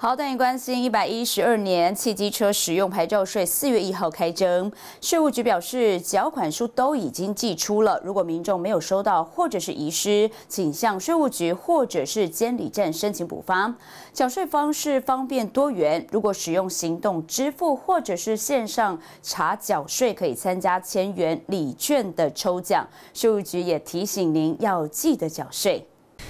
好，带你关心112年汽机车使用牌照税4月1号开征，税务局表示缴款书都已经寄出了，如果民众没有收到或者是遗失，请向税务局或者是监理站申请补发。缴税方式方便多元，如果使用行动支付或者是线上查缴税，可以参加1000元礼券的抽奖。税务局也提醒您要记得缴税。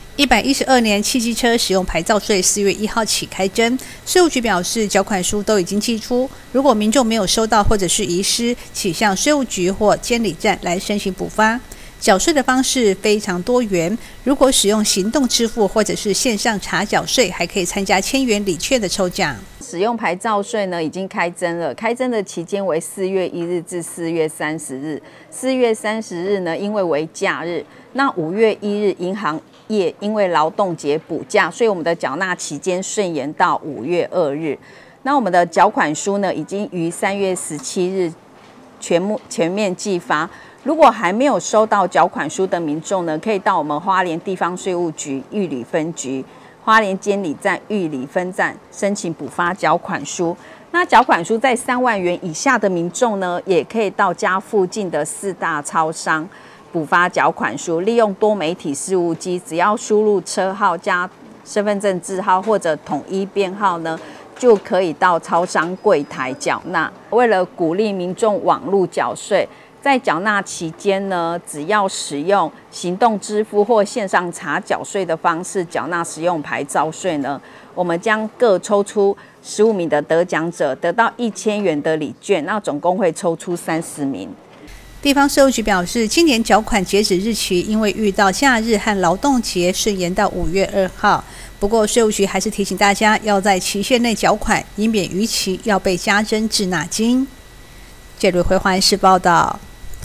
112年汽机车使用牌照税4月1号起开征，税务局表示缴款书都已经寄出，如果民众没有收到或者是遗失，请向税务局或监理站来申请补发。缴税的方式非常多元，如果使用行动支付或者是线上查缴税，还可以参加1000元礼券的抽奖。 使用牌照税呢已经开征了，开征的期间为4月1日至4月30日。4月30日呢，因为为假日，那5月1日银行业因为劳动节补假，所以我们的缴纳期间顺延到5月2日。那我们的缴款书呢，已经于3月17日全面寄发。如果还没有收到缴款书的民众呢，可以到我们花莲地方税务局玉里分局、花莲监理站玉里分站申请补发缴款书。那缴款书在3万元以下的民众呢，也可以到家附近的4大超商补发缴款书，利用多媒体事务机，只要输入车号加身份证字号或者统一编号呢，就可以到超商柜台缴纳。为了鼓励民众网络缴税，在缴纳期间呢，只要使用行动支付或线上查缴税的方式缴纳使用牌照税呢，我们将各抽出15名的得奖者，得到1000元的礼券，那总共会抽出30名。 地方税务局表示，今年缴款截止日期因为遇到假日和劳动节，顺延到5月2号。不过，税务局还是提醒大家要在期限内缴款，以免逾期要被加征滞纳金。谢瑞辉华视报道。